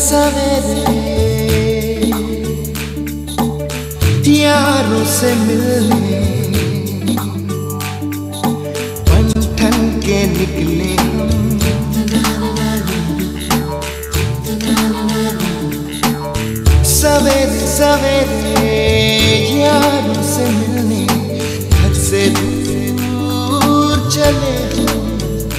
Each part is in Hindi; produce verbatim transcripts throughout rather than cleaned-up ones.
सवेरे यारों से मिलने बन ठन के निकले हम। सवेरे सवेरे यारों से मिलने घर से दूर चले हम।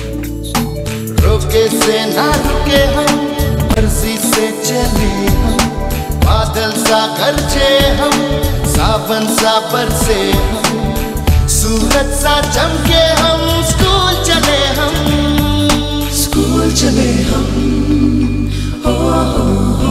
रोके से ना रुके हम, मर्जी से चले हम। बादल सा गरजे हम, सावन सा बरसे हम। सूरज सा चमके हम, स्कूल चले हम। स्कूल चले हम। हो, हो, हो,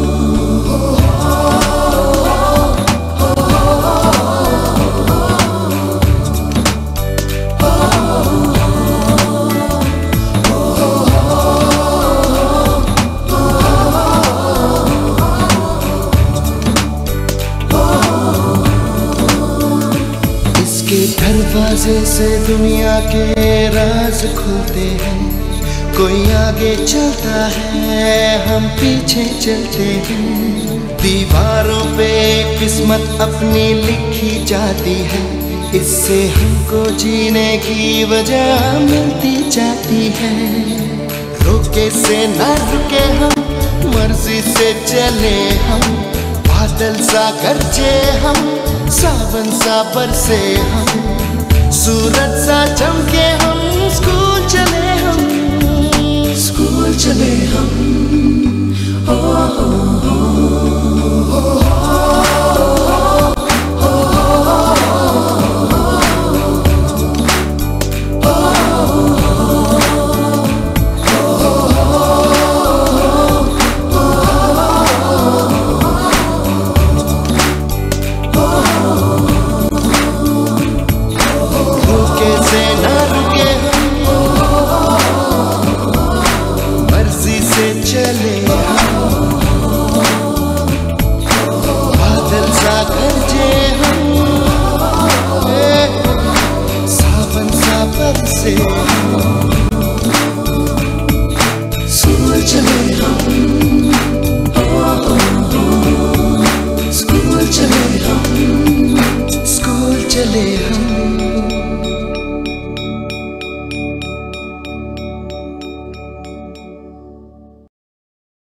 दरवाजे से दुनिया के राज खुलते हैं। कोई आगे चलता है, हम पीछे चलते हैं। दीवारों पे किस्मत अपनी लिखी जाती है। इससे हमको जीने की वजह मिलती जाती है। रोके से ना रुके हम, मर्जी से चले हम। बादल सा गरजे हम, सावन सा बरसे हम। सूरज सा चमके हम, स्कूल चले हम। स्कूल चले हम। हो, हो, हो।